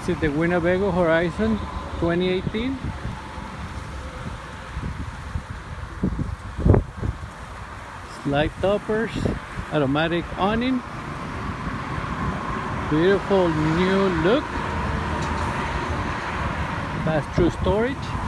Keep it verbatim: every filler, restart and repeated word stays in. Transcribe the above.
This is the Winnebago Horizon twenty eighteen. Slide toppers, automatic awning, beautiful new look, pass-through storage.